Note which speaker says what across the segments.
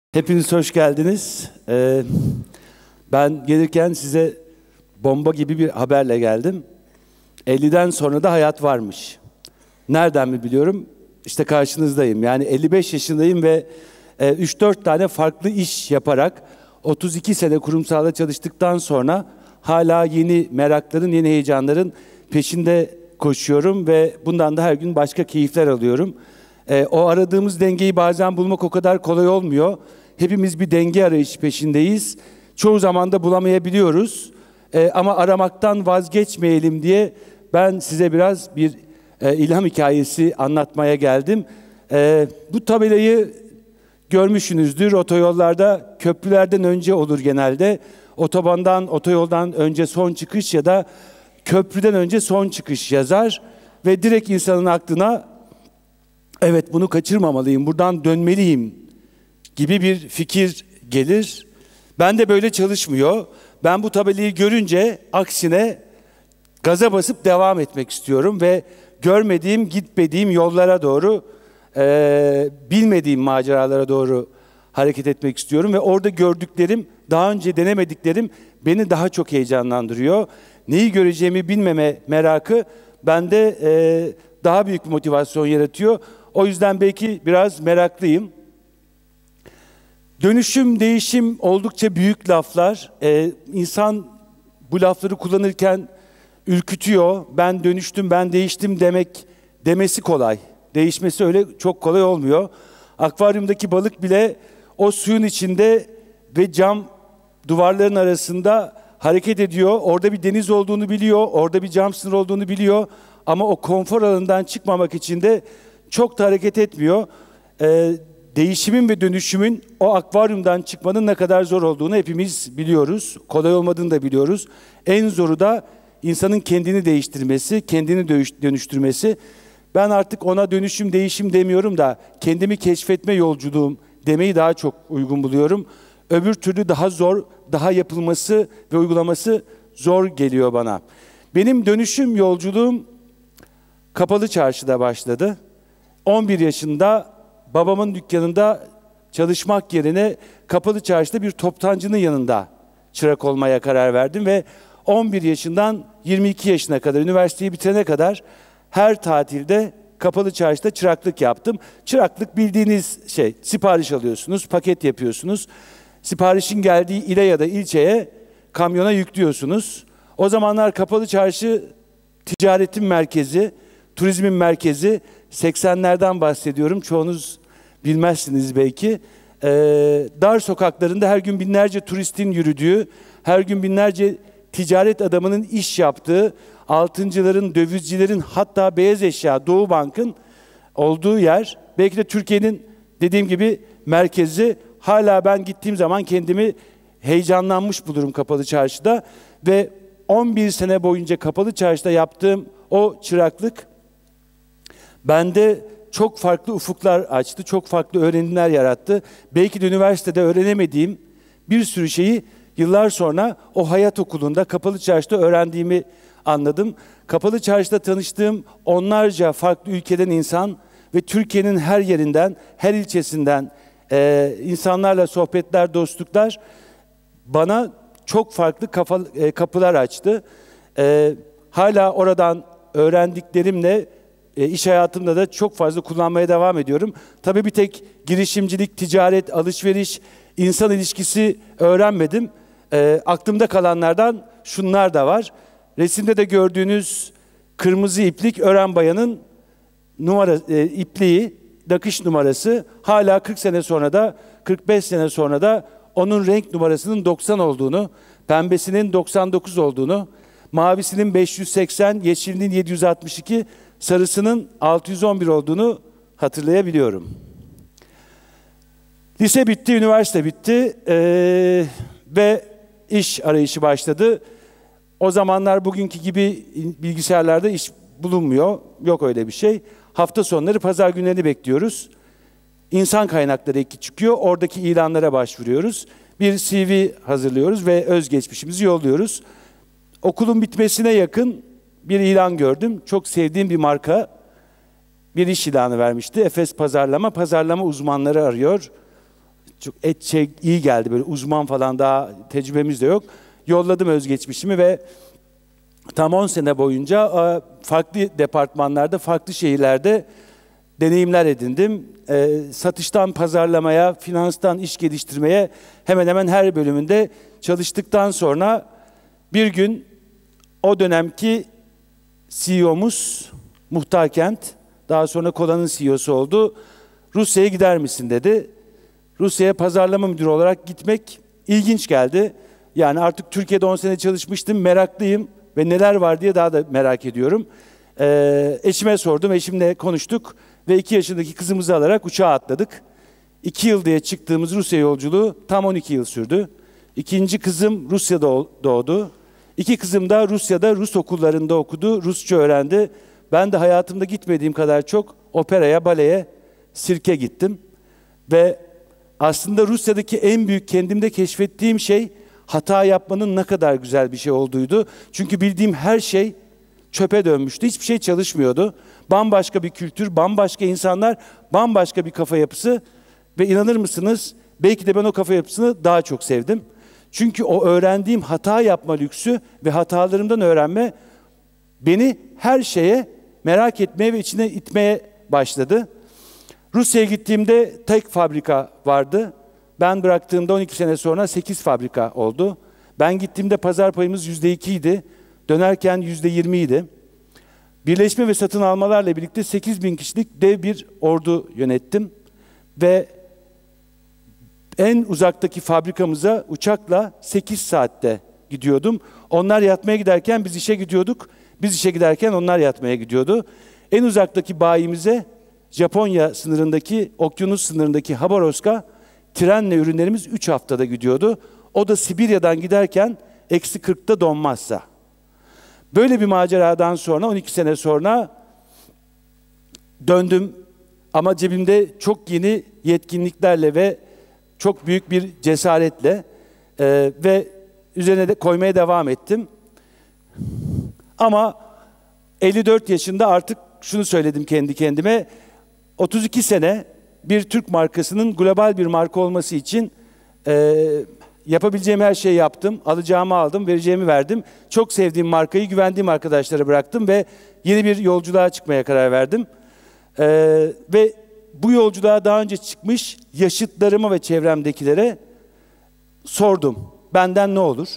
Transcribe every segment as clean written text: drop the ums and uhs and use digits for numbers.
Speaker 1: Hepiniz hoş geldiniz. Ben gelirken size bomba gibi bir haberle geldim. 50'den sonra da hayat varmış. Nereden mi biliyorum? İşte karşınızdayım. Yani 55 yaşındayım ve 3-4 tane farklı iş yaparak 32 sene kurumsalda çalıştıktan sonra hala yeni merakların, yeni heyecanların peşinde koşuyorum ve bundan da her gün başka keyifler alıyorum. O aradığımız dengeyi bazen bulmak o kadar kolay olmuyor. Hepimiz bir denge arayışı peşindeyiz. Çoğu zaman da bulamayabiliyoruz. Ama aramaktan vazgeçmeyelim diye ben size biraz bir ilham hikayesi anlatmaya geldim. Bu tabelayı görmüşsünüzdür. Otoyollarda köprülerden önce olur genelde. Otobandan, otoyoldan önce son çıkış ya da köprüden önce son çıkış yazar. Ve direkt insanın aklına evet bunu kaçırmamalıyım, buradan dönmeliyim gibi bir fikir gelir. Ben de böyle çalışmıyor. Ben bu tabelayı görünce aksine gaza basıp devam etmek istiyorum ve görmediğim, gitmediğim yollara doğru, bilmediğim maceralara doğru hareket etmek istiyorum ve orada gördüklerim, daha önce denemediklerim beni daha çok heyecanlandırıyor. Neyi göreceğimi bilmeme merakı bende daha büyük bir motivasyon yaratıyor. O yüzden belki biraz meraklıyım. Dönüşüm, değişim oldukça büyük laflar. İnsan bu lafları kullanırken ürkütüyor. Ben dönüştüm, ben değiştim demesi kolay. Değişmesi öyle çok kolay olmuyor. Akvaryumdaki balık bile o suyun içinde ve cam duvarların arasında hareket ediyor. Orada bir deniz olduğunu biliyor, orada bir cam sınır olduğunu biliyor. Ama o konfor alanından çıkmamak için de çok da hareket etmiyor. Değişimin ve dönüşümün o akvaryumdan çıkmanın ne kadar zor olduğunu hepimiz biliyoruz. Kolay olmadığını da biliyoruz. En zoru da insanın kendini değiştirmesi, kendini dönüştürmesi. Ben artık ona dönüşüm, değişim demiyorum da kendimi keşfetme yolculuğum demeyi daha çok uygun buluyorum. Öbür türlü daha zor, daha yapılması ve uygulaması zor geliyor bana. Benim dönüşüm yolculuğum Kapalı Çarşı'da başladı. 11 yaşında babamın dükkanında çalışmak yerine Kapalı Çarşı'da bir toptancının yanında çırak olmaya karar verdim ve 11 yaşından 22 yaşına kadar, üniversiteyi bitirene kadar her tatilde Kapalı Çarşı'da çıraklık yaptım. Çıraklık bildiğiniz şey, sipariş alıyorsunuz, paket yapıyorsunuz. Siparişin geldiği ile ya da ilçeye kamyona yüklüyorsunuz. O zamanlar Kapalı Çarşı ticaretin merkezi, turizmin merkezi. 80'lerden bahsediyorum. Çoğunuz bilmezsiniz belki. Dar sokaklarında her gün binlerce turistin yürüdüğü, her gün binlerce ticaret adamının iş yaptığı, altıncıların, dövizcilerin, hatta beyaz eşya, Doğu Bank'ın olduğu yer. Belki de Türkiye'nin dediğim gibi merkezi. Hala ben gittiğim zaman kendimi heyecanlanmış bulurum Kapalı Çarşı'da. Ve 11 sene boyunca Kapalı Çarşı'da yaptığım o çıraklık bende çok farklı ufuklar açtı, çok farklı öğrenimler yarattı. Belki de üniversitede öğrenemediğim bir sürü şeyi yıllar sonra o hayat okulunda Kapalı Çarşı'da öğrendiğimi anladım. Kapalı Çarşı'da tanıştığım onlarca farklı ülkeden insan ve Türkiye'nin her yerinden, her ilçesinden insanlarla sohbetler, dostluklar bana çok farklı kapılar açtı. Hala oradan öğrendiklerimle iş hayatımda da çok fazla kullanmaya devam ediyorum. Tabii bir tek girişimcilik, ticaret, alışveriş, insan ilişkisi öğrenmedim. Aklımda kalanlardan şunlar da var. Resimde de gördüğünüz kırmızı iplik Ören Bayan'ın ipliği, nakış numarası. Hala 40 sene sonra da, 45 sene sonra da onun renk numarasının 90 olduğunu, pembesinin 99 olduğunu, mavisinin 580, yeşilinin 762, sarısının 611 olduğunu hatırlayabiliyorum. Lise bitti, üniversite bitti ve iş arayışı başladı. O zamanlar bugünkü gibi bilgisayarlarda iş bulunmuyor, yok öyle bir şey. Hafta sonları, pazar günlerini bekliyoruz. İnsan kaynakları ekibi çıkıyor, oradaki ilanlara başvuruyoruz. Bir CV hazırlıyoruz ve özgeçmişimizi yolluyoruz. Okulun bitmesine yakın bir ilan gördüm. Çok sevdiğim bir marka bir iş ilanı vermişti. Efes Pazarlama uzmanları arıyor. çok iyi geldi, böyle uzman falan, daha tecrübemiz de yok. Yolladım özgeçmişimi ve tam 10 sene boyunca farklı departmanlarda, farklı şehirlerde deneyimler edindim. Satıştan pazarlamaya, finanstan iş geliştirmeye hemen hemen her bölümünde çalıştıktan sonra bir gün o dönemki CEO'muz Muhtar Kent, daha sonra Kola'nın CEO'su oldu. Rusya'ya gider misin dedi. Rusya'ya pazarlama müdürü olarak gitmek ilginç geldi. Yani artık Türkiye'de 10 sene çalışmıştım, meraklıyım ve neler var diye daha da merak ediyorum. Eşime sordum, eşimle konuştuk ve 2 yaşındaki kızımızı alarak uçağa atladık. 2 yıl diye çıktığımız Rusya yolculuğu tam 12 yıl sürdü. İkinci kızım Rusya'da doğdu. 2 kızım da Rusya'da Rus okullarında okudu, Rusça öğrendi. Ben de hayatımda gitmediğim kadar çok operaya, baleye, sirke gittim. Ve aslında Rusya'daki en büyük kendimde keşfettiğim şey hata yapmanın ne kadar güzel bir şey olduğuydu. Çünkü bildiğim her şey çöpe dönmüştü. Hiçbir şey çalışmıyordu. Bambaşka bir kültür, bambaşka insanlar, bambaşka bir kafa yapısı. Ve inanır mısınız? Belki de ben o kafa yapısını daha çok sevdim. Çünkü o öğrendiğim hata yapma lüksü ve hatalarımdan öğrenme beni her şeye merak etmeye ve içine itmeye başladı. Rusya'ya gittiğimde tek fabrika vardı. Ben bıraktığımda 12 sene sonra 8 fabrika oldu. Ben gittiğimde pazar payımız %2 idi. Dönerken %20 idi. Birleşme ve satın almalarla birlikte 8.000 kişilik dev bir ordu yönettim. Ve en uzaktaki fabrikamıza uçakla 8 saatte gidiyordum. Onlar yatmaya giderken biz işe gidiyorduk. Biz işe giderken onlar yatmaya gidiyordu. En uzaktaki bayimize, Japonya sınırındaki, okyanus sınırındaki Habarovsk'a trenle ürünlerimiz 3 haftada gidiyordu. O da Sibirya'dan giderken -40'ta donmazsa. Böyle bir maceradan sonra 12 sene sonra döndüm ama cebimde çok yeni yetkinliklerle ve çok büyük bir cesaretle ve üzerine de koymaya devam ettim. Ama 54 yaşında artık şunu söyledim kendi kendime. 32 sene bir Türk markasının global bir marka olması için yapabileceğim her şeyi yaptım. Alacağımı aldım, vereceğimi verdim. Çok sevdiğim markayı güvendiğim arkadaşlara bıraktım ve yeni bir yolculuğa çıkmaya karar verdim. Ve bu yolculuğa daha önce çıkmış yaşıtlarıma ve çevremdekilere sordum. Benden ne olur?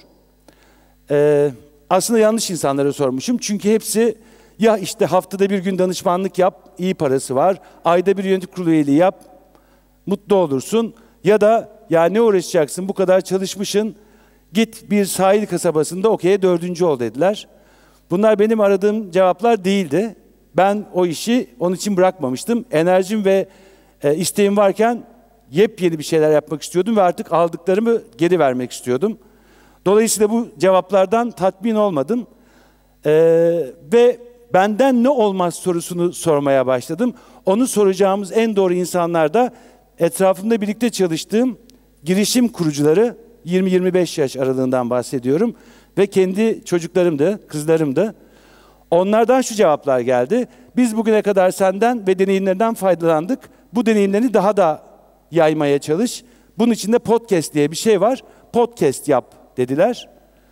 Speaker 1: Aslında yanlış insanlara sormuşum. Çünkü hepsi ya işte haftada bir gün danışmanlık yap, iyi parası var. Ayda bir yönetim kurulu üyeliği yap, mutlu olursun. Ya da ya ne uğraşacaksın, bu kadar çalışmışsın, git bir sahil kasabasında okey'e 4. ol dediler. Bunlar benim aradığım cevaplar değildi. Ben o işi onun için bırakmamıştım. Enerjim ve isteğim varken yepyeni bir şeyler yapmak istiyordum ve artık aldıklarımı geri vermek istiyordum. Dolayısıyla bu cevaplardan tatmin olmadım. Ve benden ne olmaz sorusunu sormaya başladım. Onu soracağımız en doğru insanlar da etrafımda birlikte çalıştığım girişim kurucuları, 20-25 yaş aralığından bahsediyorum. Ve kendi çocuklarımdı, kızlarımdı. Onlardan şu cevaplar geldi. Biz bugüne kadar senden ve deneyimlerinden faydalandık. Bu deneyimlerini daha da yaymaya çalış. Bunun için de podcast diye bir şey var. Podcast yap dediler.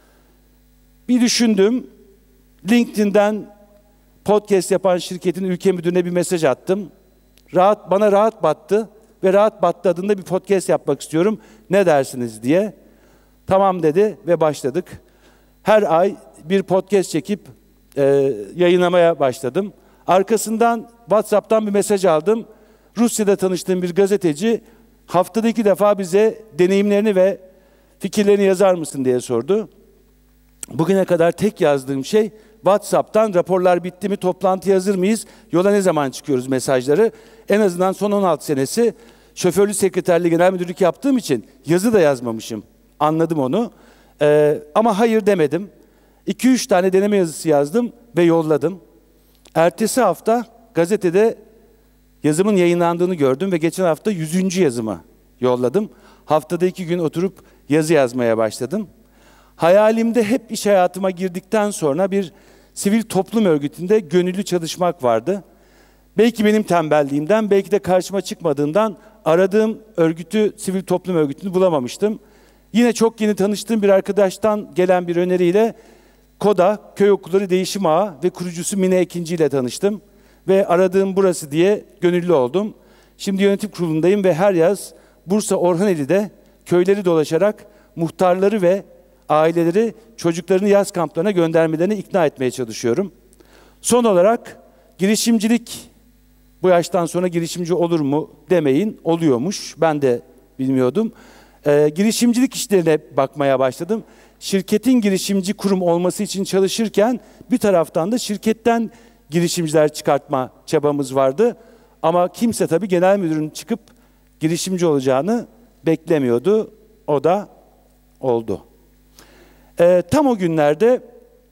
Speaker 1: Bir düşündüm. LinkedIn'den podcast yapan şirketin ülke müdürüne bir mesaj attım. Bana rahat battı ve rahat battı adında bir podcast yapmak istiyorum. Ne dersiniz diye. Tamam dedi ve başladık. Her ay bir podcast çekip yayınlamaya başladım. Arkasından WhatsApp'tan bir mesaj aldım. Rusya'da tanıştığım bir gazeteci haftada 2 defa bize deneyimlerini ve fikirlerini yazar mısın diye sordu. Bugüne kadar tek yazdığım şey WhatsApp'tan raporlar bitti mi, toplantıya hazır mıyız, yola ne zaman çıkıyoruz mesajları. En azından son 16 senesi şoförlü sekreterliği genel müdürlük yaptığım için yazı da yazmamışım. Anladım onu. Ama hayır demedim. 2-3 tane deneme yazısı yazdım ve yolladım. Ertesi hafta gazetede yazımın yayınlandığını gördüm ve geçen hafta 100. yazımı yolladım. Haftada 2 gün oturup yazı yazmaya başladım. Hayalimde hep iş hayatıma girdikten sonra bir sivil toplum örgütünde gönüllü çalışmak vardı. Belki benim tembelliğimden, belki de karşıma çıkmadığından aradığım örgütü, sivil toplum örgütünü bulamamıştım. Yine çok yeni tanıştığım bir arkadaştan gelen bir öneriyle KODA, Köy Okulları Değişim Ağı ve kurucusu Mine Ekinci ile tanıştım. Ve aradığım burası diye gönüllü oldum. Şimdi yönetim kurulundayım ve her yaz Bursa Orhaneli'de köyleri dolaşarak muhtarları ve aileleri çocuklarını yaz kamplarına göndermelerini ikna etmeye çalışıyorum. Son olarak girişimcilik, bu yaştan sonra girişimci olur mu demeyin, oluyormuş. Ben de bilmiyordum. Girişimcilik işlerine bakmaya başladım. Şirketin girişimci kurum olması için çalışırken bir taraftan da şirketten girişimciler çıkartma çabamız vardı. Ama kimse tabii genel müdürün çıkıp girişimci olacağını beklemiyordu. O da oldu. Tam o günlerde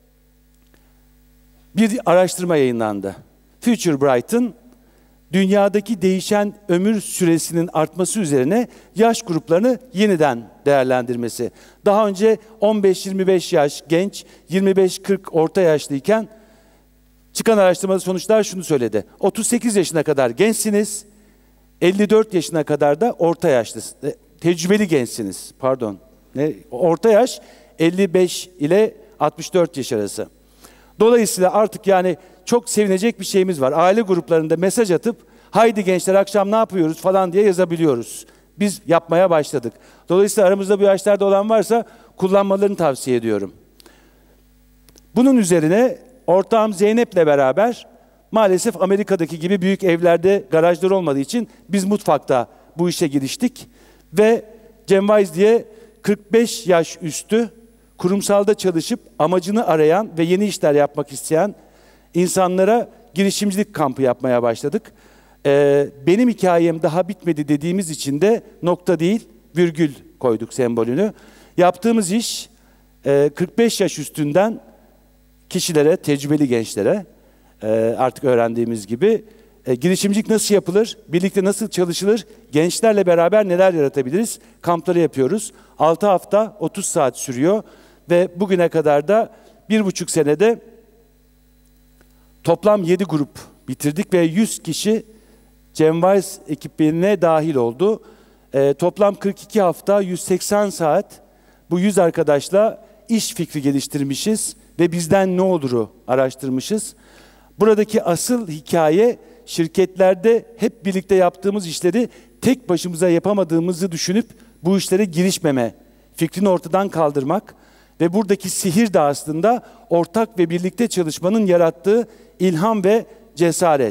Speaker 1: bir araştırma yayınlandı. Future Bright'ın dünyadaki değişen ömür süresinin artması üzerine yaş gruplarını yeniden değerlendirmesi. Daha önce 15-25 yaş genç, 25-40 orta yaşlıyken çıkan araştırmada sonuçlar şunu söyledi. 38 yaşına kadar gençsiniz, 54 yaşına kadar da orta yaşlısınız. Tecrübeli gençsiniz, pardon. Orta yaş 55 ile 64 yaş arası. Dolayısıyla artık yani çok sevinecek bir şeyimiz var. Aile gruplarında mesaj atıp haydi gençler akşam ne yapıyoruz falan diye yazabiliyoruz. Biz yapmaya başladık. Dolayısıyla aramızda bu yaşlarda olan varsa kullanmalarını tavsiye ediyorum. Bunun üzerine ortağım Zeynep'le beraber maalesef Amerika'daki gibi büyük evlerde garajlar olmadığı için biz mutfakta bu işe giriştik. Ve Cemwise diye 45 yaş üstü kurumsalda çalışıp amacını arayan ve yeni işler yapmak isteyen insanlara girişimcilik kampı yapmaya başladık. Benim hikayem daha bitmedi dediğimiz için de nokta değil, virgül koyduk sembolünü. Yaptığımız iş 45 yaş üstünden kişilere, tecrübeli gençlere artık öğrendiğimiz gibi girişimcilik nasıl yapılır, birlikte nasıl çalışılır, gençlerle beraber neler yaratabiliriz kampları yapıyoruz. 6 hafta 30 saat sürüyor ve bugüne kadar da 1,5 senede toplam 7 grup bitirdik ve 100 kişi Cemwise ekibine dahil oldu. Toplam 42 hafta, 180 saat bu 100 arkadaşla iş fikri geliştirmişiz ve bizden ne olur'u araştırmışız. Buradaki asıl hikaye şirketlerde hep birlikte yaptığımız işleri tek başımıza yapamadığımızı düşünüp bu işlere girişmeme fikrini ortadan kaldırmak ve buradaki sihir de aslında ortak ve birlikte çalışmanın yarattığı ilham ve cesaret.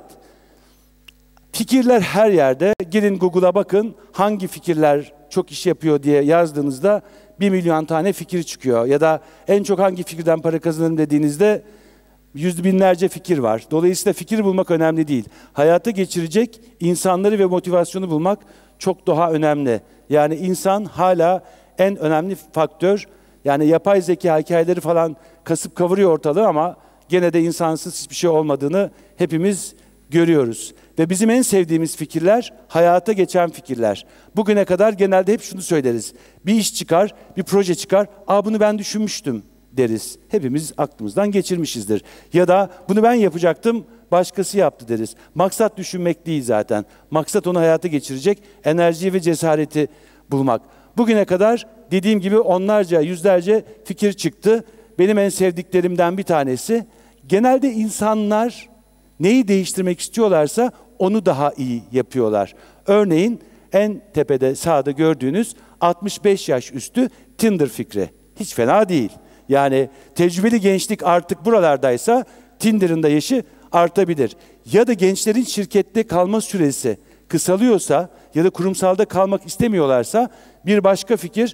Speaker 1: Fikirler her yerde. Girin Google'a bakın hangi fikirler çok iş yapıyor diye yazdığınızda 1 milyon tane fikir çıkıyor. Ya da en çok hangi fikirden para kazanırım dediğinizde yüz binlerce fikir var. Dolayısıyla fikir bulmak önemli değil. Hayata geçirecek insanları ve motivasyonu bulmak çok daha önemli. Yani insan hala en önemli faktör. Yani yapay zeka hikayeleri falan kasıp kavuruyor ortalığı ama gene de insansız hiçbir şey olmadığını hepimiz görüyoruz. Ve bizim en sevdiğimiz fikirler hayata geçen fikirler. Bugüne kadar genelde hep şunu söyleriz. Bir iş çıkar, bir proje çıkar. Bunu ben düşünmüştüm deriz. Hepimiz aklımızdan geçirmişizdir. Ya da bunu ben yapacaktım, başkası yaptı deriz. Maksat düşünmek değil zaten. Maksat onu hayata geçirecek enerjiyi ve cesareti bulmak. Bugüne kadar dediğim gibi onlarca, yüzlerce fikir çıktı. Benim en sevdiklerimden bir tanesi. Genelde insanlar neyi değiştirmek istiyorlarsa onu daha iyi yapıyorlar. Örneğin en tepede sağda gördüğünüz 65 yaş üstü Tinder fikri. Hiç fena değil. Yani tecrübeli gençlik artık buralardaysa Tinder'ın da yaşı artabilir. Ya da gençlerin şirkette kalma süresi kısalıyorsa ya da kurumsalda kalmak istemiyorlarsa bir başka fikir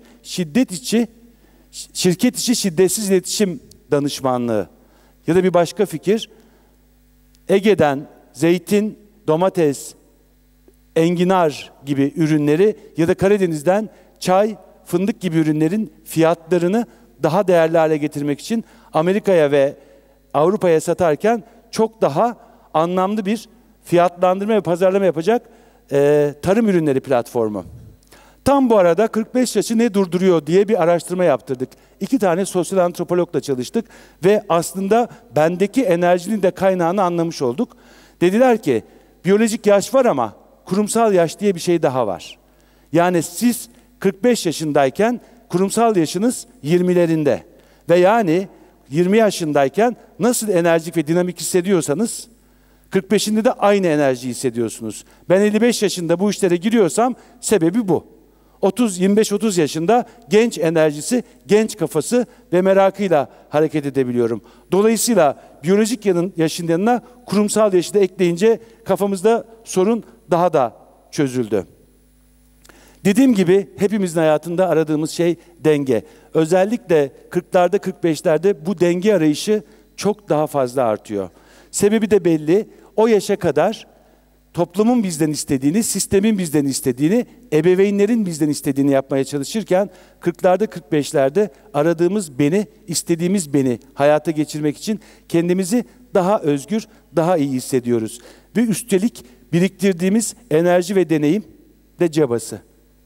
Speaker 1: şirket içi şiddetsiz iletişim danışmanlığı. Ya da bir başka fikir Ege'den zeytin, domates, enginar gibi ürünleri ya da Karadeniz'den çay, fındık gibi ürünlerin fiyatlarını daha değerli hale getirmek için Amerika'ya ve Avrupa'ya satarken çok daha anlamlı bir fiyatlandırma ve pazarlama yapacak tarım ürünleri platformu. Tam bu arada 45 yaşı ne durduruyor diye bir araştırma yaptırdık. 2 tane sosyal antropologla çalıştık ve aslında bendeki enerjinin de kaynağını anlamış olduk. Dediler ki biyolojik yaş var ama kurumsal yaş diye bir şey daha var. Yani siz 45 yaşındayken kurumsal yaşınız 20'lerinde. Ve yani 20 yaşındayken nasıl enerjik ve dinamik hissediyorsanız 45'inde de aynı enerjiyi hissediyorsunuz. Ben 55 yaşında bu işlere giriyorsam sebebi bu. 25-30 yaşında genç enerjisi, genç kafası ve merakıyla hareket edebiliyorum. Dolayısıyla biyolojik yaşın yanına kurumsal yaşı da ekleyince kafamızda sorun daha da çözüldü. Dediğim gibi hepimizin hayatında aradığımız şey denge. Özellikle 40'larda 45'lerde bu denge arayışı çok daha fazla artıyor. Sebebi de belli. O yaşa kadar toplumun bizden istediğini, sistemin bizden istediğini, ebeveynlerin bizden istediğini yapmaya çalışırken 40'larda 45'lerde aradığımız beni, istediğimiz beni hayata geçirmek için kendimizi daha özgür, daha iyi hissediyoruz. Ve üstelik biriktirdiğimiz enerji ve deneyim de cabası.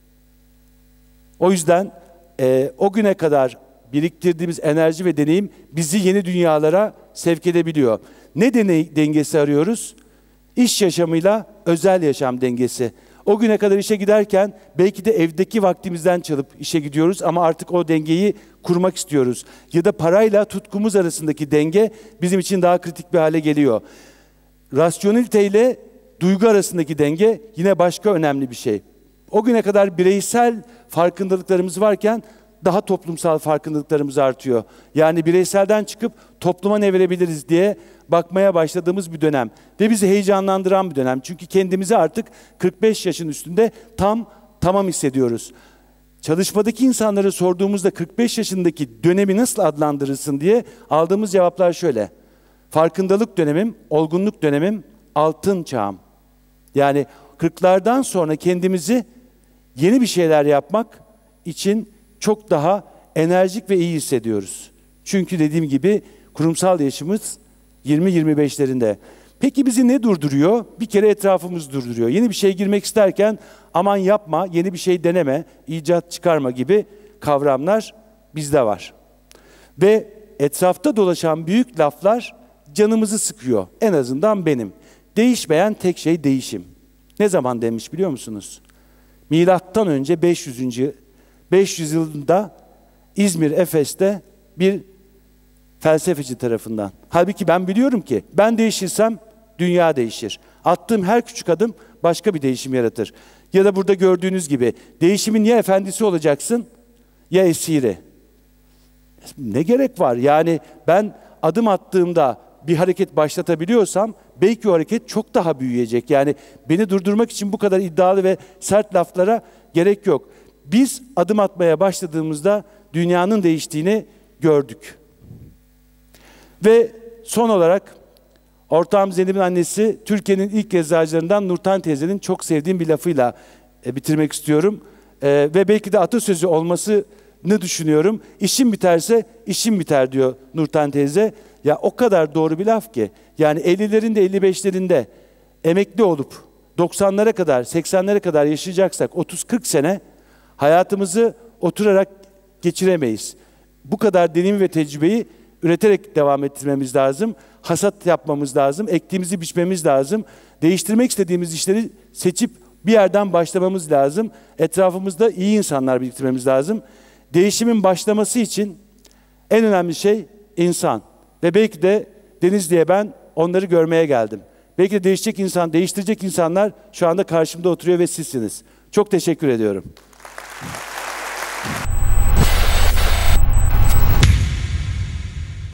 Speaker 1: O yüzden o güne kadar biriktirdiğimiz enerji ve deneyim bizi yeni dünyalara sevk edebiliyor. Ne dengesi arıyoruz? İş yaşamıyla özel yaşam dengesi. O güne kadar işe giderken belki de evdeki vaktimizden çalıp işe gidiyoruz ama artık o dengeyi kurmak istiyoruz. Ya da parayla tutkumuz arasındaki denge bizim için daha kritik bir hale geliyor. Rasyonelite ile duygu arasındaki denge yine başka önemli bir şey. O güne kadar bireysel farkındalıklarımız varken daha toplumsal farkındalıklarımız artıyor. Yani bireyselden çıkıp topluma ne verebiliriz diye bakmaya başladığımız bir dönem. Ve bizi heyecanlandıran bir dönem. Çünkü kendimizi artık 45 yaşın üstünde tamam hissediyoruz. Çalışmadaki insanlara sorduğumuzda 45 yaşındaki dönemi nasıl adlandırırsın diye aldığımız cevaplar şöyle. Farkındalık dönemim, olgunluk dönemim, altın çağım. Yani 40'lardan sonra kendimizi yeni bir şeyler yapmak için çok daha enerjik ve iyi hissediyoruz. Çünkü dediğim gibi kurumsal yaşımız 20-25'lerinde. Peki bizi ne durduruyor? Bir kere etrafımız durduruyor. Yeni bir şeye girmek isterken aman yapma, yeni bir şey deneme, icat çıkarma gibi kavramlar bizde var. Ve etrafta dolaşan büyük laflar canımızı sıkıyor. En azından benim. Değişmeyen tek şey değişim. Ne zaman demiş biliyor musunuz? Milattan önce 500 yılında İzmir, Efes'te bir felsefeci tarafından. Halbuki ben biliyorum ki ben değişirsem dünya değişir. Attığım her küçük adım başka bir değişim yaratır. Ya da burada gördüğünüz gibi değişimin ya efendisi olacaksın ya esiri. Ne gerek var? Yani ben adım attığımda bir hareket başlatabiliyorsam belki o hareket çok daha büyüyecek. Yani beni durdurmak için bu kadar iddialı ve sert laflara gerek yok. Biz adım atmaya başladığımızda dünyanın değiştiğini gördük. Ve son olarak ortağım Zeynep'in annesi Türkiye'nin ilk eczacılarından Nurten teyzenin çok sevdiğim bir lafıyla bitirmek istiyorum. Ve belki de atasözü olmasını düşünüyorum. İşim biterse işim biter diyor Nurten teyze. Ya o kadar doğru bir laf ki. Yani 50'lerinde 55'lerinde emekli olup 90'lara kadar 80'lere kadar yaşayacaksak 30-40 sene hayatımızı oturarak geçiremeyiz. Bu kadar deneyim ve tecrübeyi üreterek devam ettirmemiz lazım. Hasat yapmamız lazım. Ektiğimizi biçmemiz lazım. Değiştirmek istediğimiz işleri seçip bir yerden başlamamız lazım. Etrafımızda iyi insanlar biriktirmemiz lazım. Değişimin başlaması için en önemli şey insan. Ve belki de Denizli'ye ben onları görmeye geldim. Belki de değiştirecek insanlar şu anda karşımda oturuyor ve sizsiniz. Çok teşekkür ediyorum.